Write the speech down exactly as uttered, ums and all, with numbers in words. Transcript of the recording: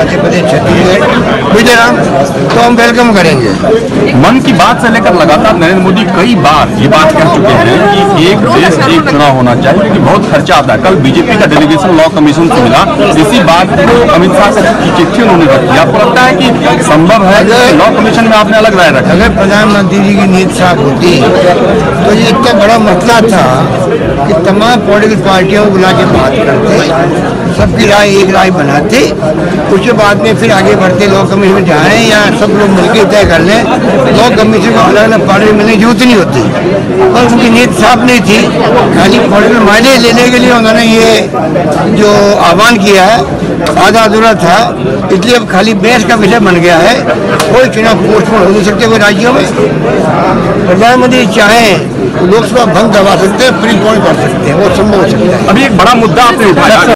मध्य प्रदेश, छत्तीसगढ़, गुजरात, तो हम वेलकम करेंगे। मन की बात से लेकर लगातार नरेंद्र मोदी कई बार ये बात कह चुके हैं कि एक देश एक चुनाव होना चाहिए, क्योंकि बहुत खर्चा आता है। कल बीजेपी का डेलीगेशन लॉ कमीशन से मिला, इसी बात को अमित शाह से चिट्ठी उन्होंने रखी। आपको लगता है कि संभव है कि लॉ कमीशन में आपने अलग राय रखा? अगर प्रधानमंत्री जी की नीयत साफ होती तो ये इतना बड़ा मसला था कि तमाम पॉलिटिकल पार्टियों को बुला के बात करते, सबकी राय एक राय बनाते, उसके बाद में फिर आगे बढ़ते लॉ कमीशन में जाएं या सब लोग मिलकर तय कर लें। लॉ कमीशन को अलग अलग पार्टी मिलने की जरूरत नहीं होती, और उनकी नीयत साफ नहीं थी। खाली पॉलिटिकल मायने लेने के लिए उन्होंने ये जो आह्वान किया है आधा अधूरा था, इसलिए अब खाली बहस का विषय बन गया है। कोई चुनाव पोस्टपोन हो नहीं सकते कोई राज्यों में। प्रधानमंत्री चाहें लोकसभा भंग करवा सकते हैं, प्री पोल कर सकते हैं, वो संभव हो सकता है। अभी एक बड़ा मुद्दा आपने उठाया